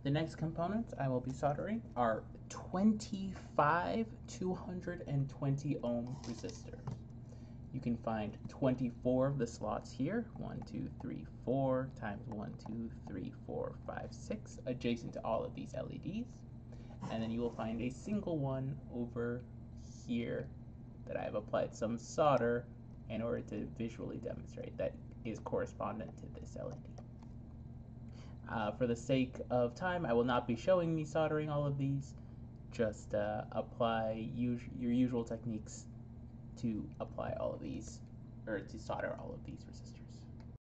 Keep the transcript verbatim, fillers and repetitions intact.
The next components I will be soldering are twenty-five two hundred twenty ohm resistors. You can find twenty-four of the slots here, one, two, three, four, times one, two, three, four, five, six, adjacent to all of these L E Ds. And then you will find a single one over here that I have applied some solder in order to visually demonstrate that is correspondent to this L E D. Uh, for the sake of time, I will not be showing me soldering all of these. Just uh, apply us your usual techniques to apply all of these, or to solder all of these resistors.